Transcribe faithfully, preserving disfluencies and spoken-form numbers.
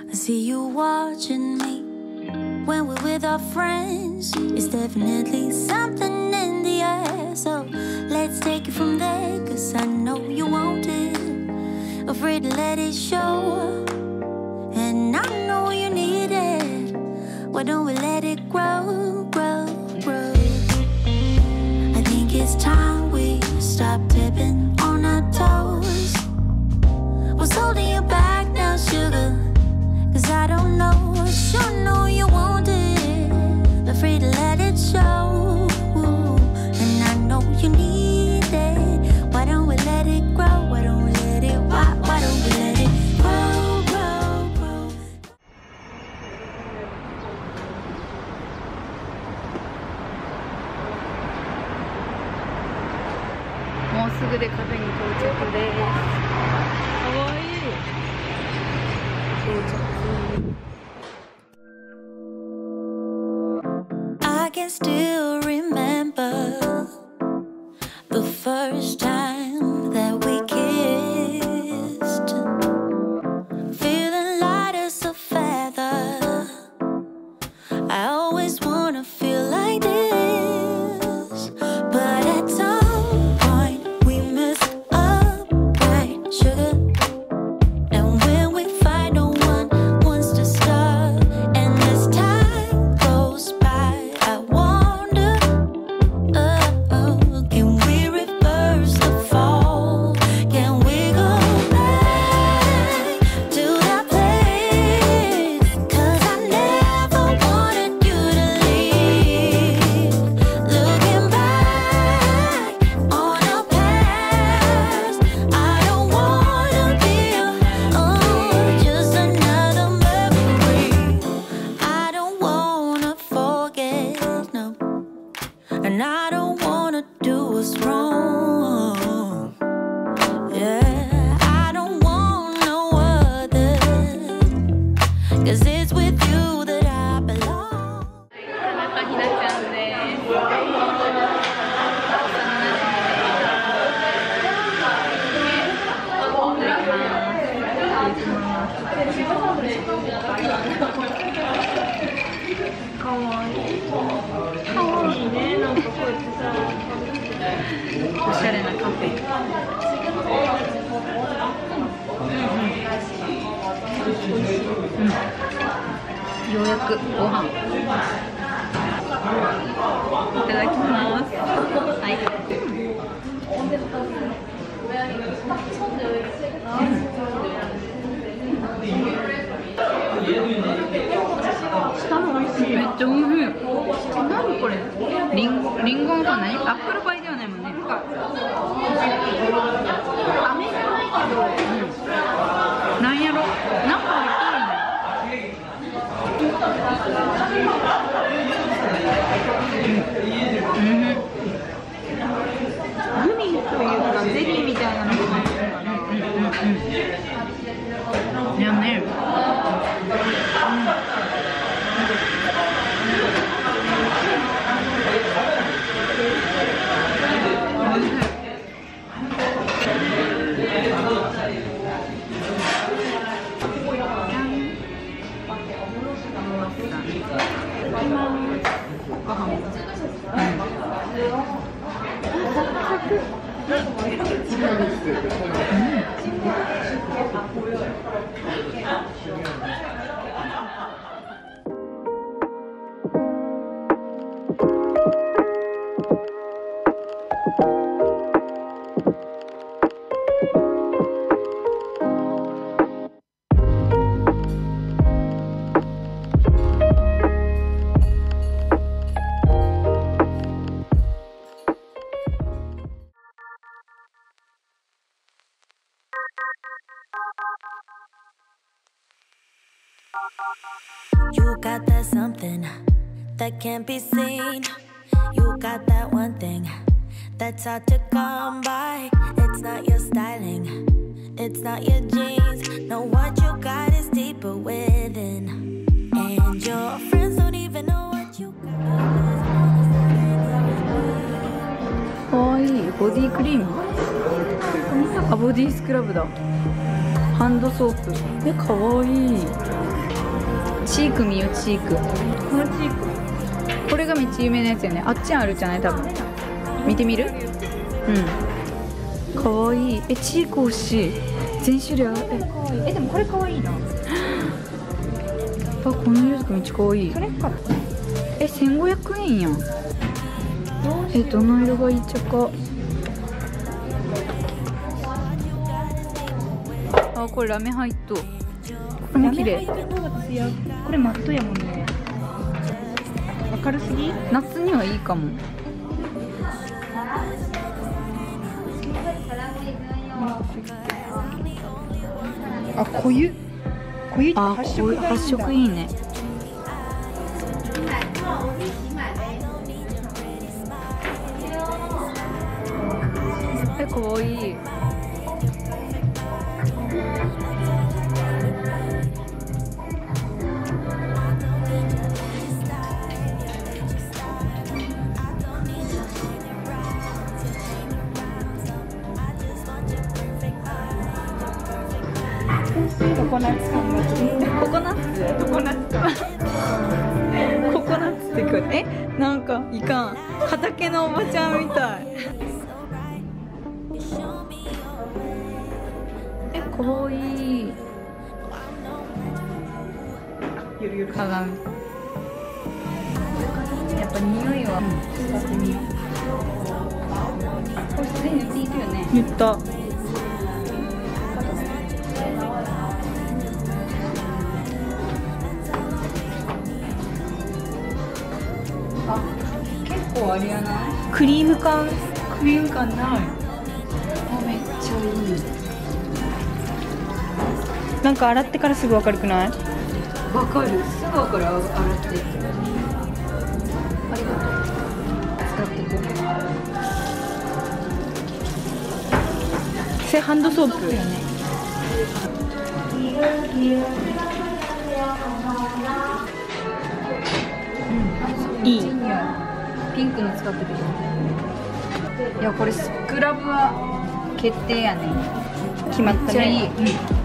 I see you watching me when we're with our friends. It's definitely something in the air, so let's take it from there, cause I know you want it. Afraid to let it show, and I know you need it. Why don't we let it grow, grow, grow? I think it's time we stop tipping on our toes. What's holding you back now, sugar? Cause I don't know, I sure know you want it. Afraid to let it show, and I know you need it. Why don't we let it grow? Why don't we let it, why, why don't we let it grow, grow, grow? もうすぐでカフェに到着です。かわいい。到着。 I can still remember the first time that we kissed, feeling light as a feather. I always wanna feel like this, but at some point we messed up, right, sugar? And when we fight, no one wants to stop, and as time goes by, I wonder, oh, can we reverse the fall? Can we go back to that place? Cause I never wanted you to leave. Looking back on our past, I don't wanna be oh, just another memory. I don't wanna forget, no, and I don't wanna do what's wrong. Yeah, I don't want no other, cause it's with you that I belong. 田中ひなちゃんです。かわいい。かわいいね。なんかこうやってさ、おしゃれなカフェ。うん、ようやくご飯。いただきます。はい。めっちゃおいしい。何これ？リンゴ、リンゴのさ、何？アップルパイではないもんね。なんか飴じゃないけど、うん、なんやろ？なんか入っとるんだよ。うん。グミというかゼリーみたいなのが入ってるかな。うんうんうん。いやね。 You got that something that can't be seen. You got that one thing that's hard to come by. It's not your styling, it's not your jeans. No, what you got is deeper within, and your friends don't even know what you got. かわいい。ボディクリーム。あ、ボディスクラブだ。ハンドソープ。え、かわいい。 チーク見よ、チーク。このチークこれがめっちゃ有名なやつよね。あっちにあるじゃない多分。見てみる？うん、かわいい。え、チーク欲しい。全種類ある。え、かわいい。え、でもこれかわいいな。あ、この色とかめっちゃかわいい。それか。え、せんごひゃくえんやん。え、どの色がいいっちゃか。あ、これラメ入っと。これも綺麗。これマットやもんね。明るすぎ？夏にはいいかも。あ、濃ゆ。濃ゆって発色がいいんだ。発色いいね。え、かわいい。ココナッツ感がする。ココナッツ？ココナッツ。ココナッツってくる。え、なんかいかん。畑のおばちゃんみたい。え、かわいい。ゆるゆる鏡。やっぱ匂いは使ってみよう。これすでに塗っていくよね。塗った。あ、結構あれやない？クリーム感、クリーム感ない。あ、めっちゃいい。なんか洗ってからすぐわかるくない？わかる。すぐわかる。洗って。ありがとう。使ってこう。それハンドソープよね。いい。ピンクの使ってる。いや、これスクラブは決定やね。決まったね。めっちゃいい。うん。